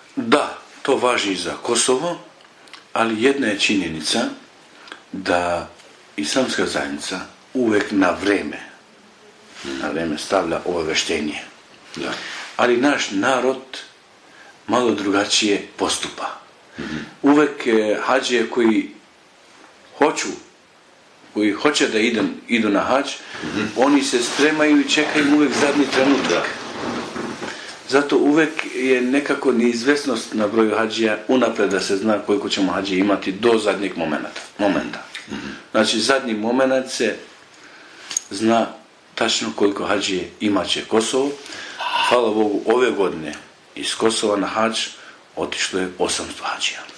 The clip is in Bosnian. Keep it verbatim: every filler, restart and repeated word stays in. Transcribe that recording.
Da, to važi i za Kosovo, ali jedna je činjenica da islamska zajednica uvek na vreme, na vreme stavlja obaveštenje. Da. Ali naš narod malo drugačije postupa. Mm-hmm. Uvek hađije koji hoću, koji hoće da idu, idu na hađ, mm-hmm. oni se spremaju i čekaju uvek zadnji trenutak. Da. Zato uvek je nekako neizvesnost na broju hađija unapred da se zna koliko ćemo hađije imati do zadnjeg momenta. momenta. Mm-hmm. Znači zadnji moment se zna tačno koliko hađije imaće Kosovo. Hvala Bogu, ove godine iz Kosova na hađ otišlo je osamsto hađija.